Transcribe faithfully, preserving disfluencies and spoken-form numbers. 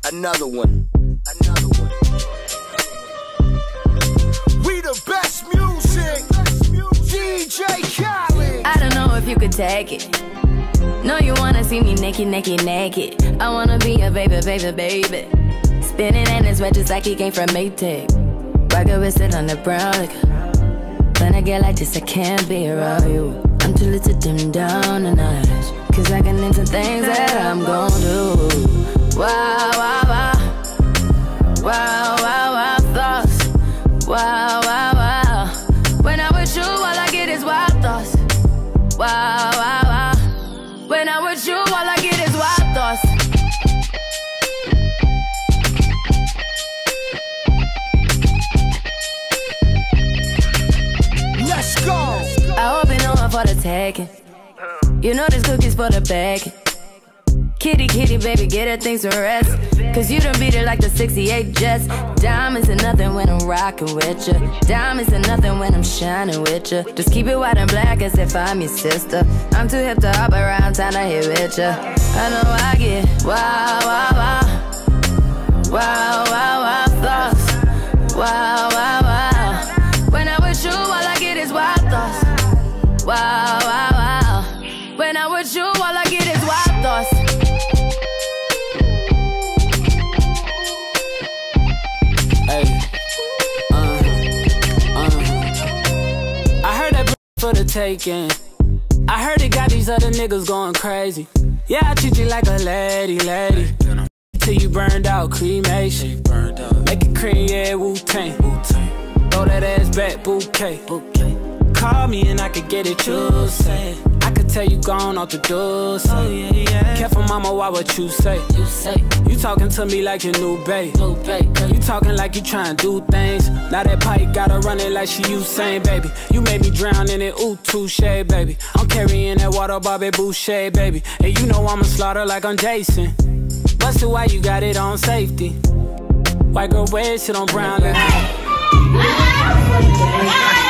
Another one. Another one. We the best music. D J Khaled. I don't know if you could take it. No, you wanna see me naked, naked, naked. I wanna be a baby, baby, baby. Spinning in his red just like he came from Maytag. Rocket with it on the brown liquor. When I get like this, I can't be around you. I'm too little to dim down a notch, cause I can into things that I'm gon' do. Wow, wow, wow. Wow, wow, wow, thoughts. Wow, wow, wow. When I'm with you, all I get is wild thoughts. Wow, wow, wow. When I'm with you, all I get is wild thoughts. Let's go. I hope you know I'm for the taking. You know this cookie's for the bag. Kitty, kitty, baby, get her things to rest. Cause you done beat it like the sixty-eight Jets. Diamonds are nothing when I'm rockin' with ya. Diamonds are nothing when I'm shining with ya. Just keep it white and black as if I'm your sister. I'm too hip to hop around, time to hit with ya. I know I get wow, wow, wow. Wow, wow, wow, thoughts. Wow, wow, wow. When I'm with you, all I get is wild thoughts. Wow, wow, wow. When I'm with you, all I get is wild thoughts. Hey, uh, uh. I heard that for the taking. I heard it got these other niggas going crazy. Yeah, I treat you like a lady, lady. Till you burned out, cremation. Make it cream, yeah, Wu-Tang. Throw that ass back, bouquet. Call me and I could get it, you say. I could tell you gone off the door, say. Oh, yeah, yeah. Careful, mama, why what you say? You say you talking to me like your new babe. New babe. You talking like you trying to do things. Now that pipe gotta run it like she Usain, baby. You made me drown in it, ooh, touche, baby. I'm carrying that water, Bobby Boucher, baby. And you know I'ma slaughter like I'm Jason. Busted, why you got it on safety? White girl wear shit on brown like